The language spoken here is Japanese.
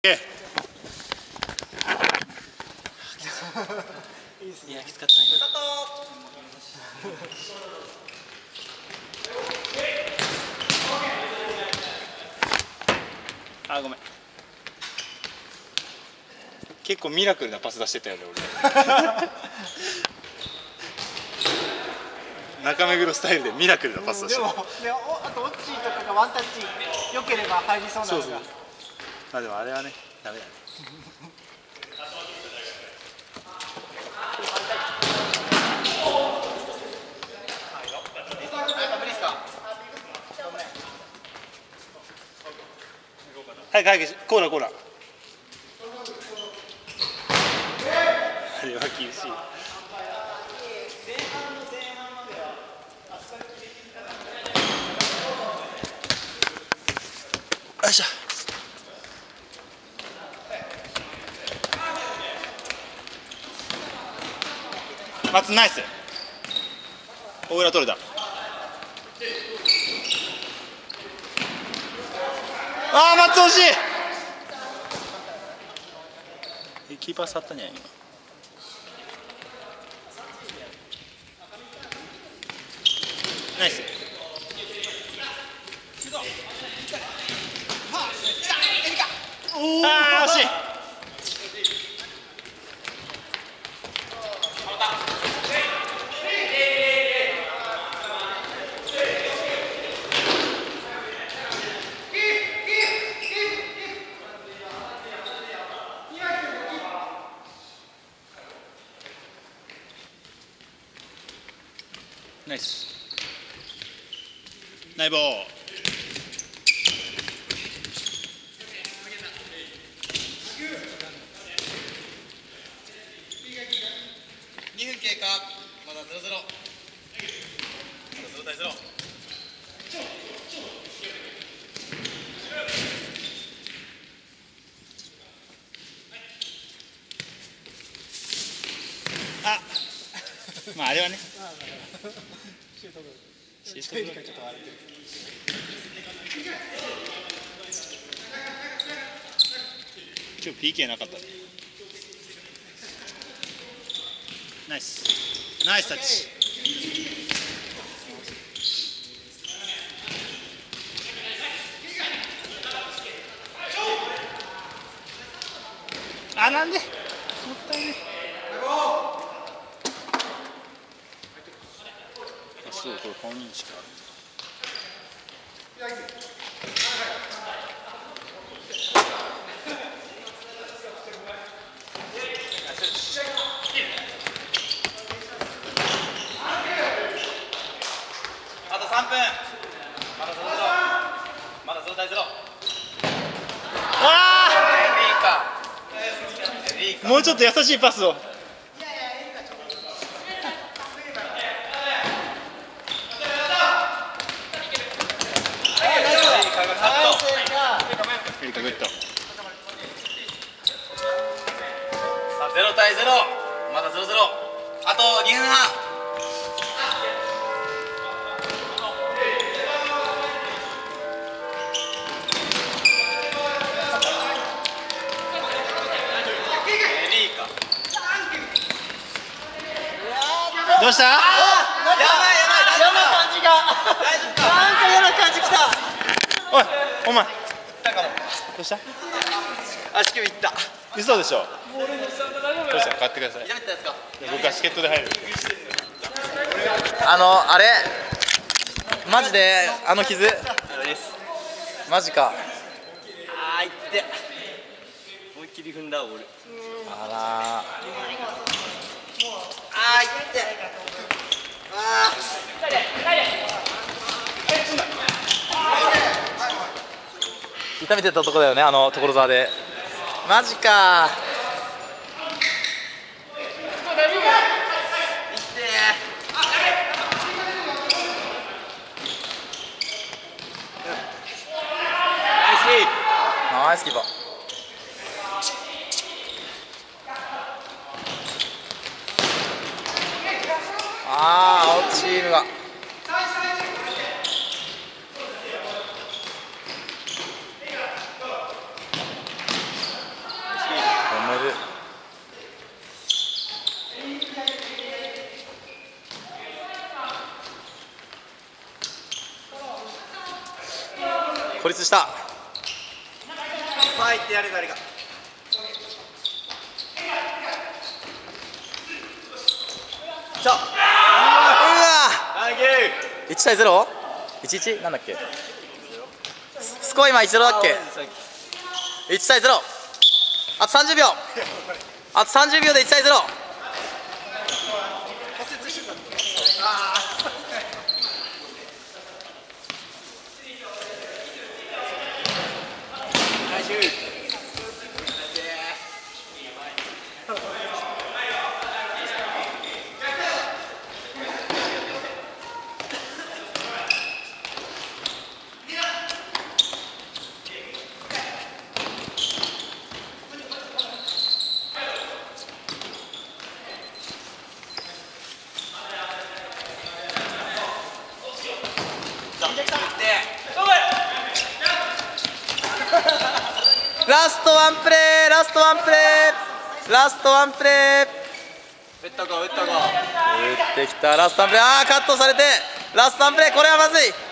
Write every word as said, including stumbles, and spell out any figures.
いや、きつかったね。あ、ごめん。結構ミラクルなパス出してたよね、俺。中目黒スタイルでミラクルなパス出してた。 でも、であとオッチーとかがワンタッチ良ければ入りそうなのが。そうそう。 まあでもあれはね、ダメだね。はいはい、コーラコーラ。あれは厳しい。よいしょ。松ナイス。大浦取れた。ああ、松惜しい。え、キーパー触ったんじゃない今。ナイス。ああ、惜しい。ナイス。ナイボー。 にふん経過。まだゼロゼロ。ゼロ対ゼロ。 あ、まああれはね。 シュート部。 シュート整理がちょっと悪い。 今日 ピーケー なかったね。ナイス。ナイスタッチ。あ、なんで。もったいね。あ、そう、これ顔認識ある。 あとさんぷん。まだゼロゼロ。まだゼロ対ゼロ。 ああ。 もうちょっと優しいパスを。エリカグッド。さあゼロ対ゼロ。まだゼロゼロ。あとにふんはん。 どうした？ やばいやばい嫌な感じが。なんか嫌な感じきた。 おい、お前。どうした？ 足首いった。 嘘でしょ。どうした？買ってください。 やめたやつか。 僕は助っ人で入る。 あのあれマジであの傷マジか。あーいって思いっきり踏んだ俺。あらーあーいってあー痛めてたとこだよね、あの所沢で。マジかー。ナイスキーパー。ああ、青チームが。 める。孤立した。 ファイってやる誰か。ちょ。うわ。いちたいゼロ？ いちいち？ なんだっけ？スコア今いちたいゼロだっけ？いちたいゼロ。あとさんじゅうびょう。あとさんじゅうびょうでいちたいゼロ。ラストワンプレー、ラストワンプレー、ラストワンプレー。打ったか、打ったか。打ってきた、ラストワンプレー、ああ、カットされて、ラストワンプレー、これはまずい。